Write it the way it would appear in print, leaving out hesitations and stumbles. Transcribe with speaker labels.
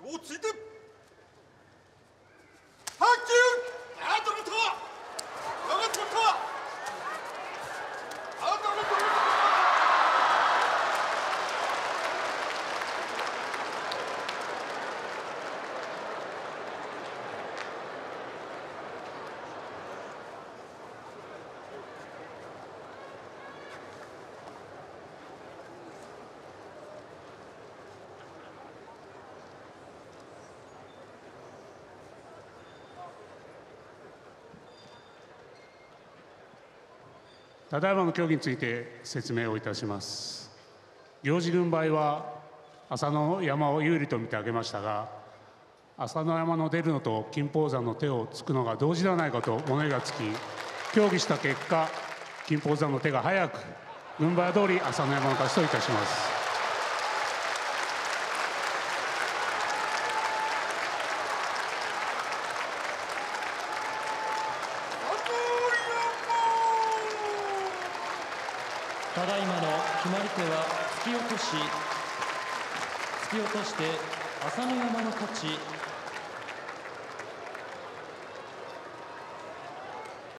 Speaker 1: をついて白球あとのとは我がとはあとのとは
Speaker 2: ただいまの競技について説明をいたします。行司軍配は朝乃山を有利と見て挙げましたが、朝乃山の出るのと金峰山の手をつくのが同時ではないかと物言いがつき、協議した結果、金峰山の手が早く、軍配通り朝乃山の勝ちといたします。
Speaker 3: ただいまの決まり手は突き落とし、突き落として朝乃山の勝ち。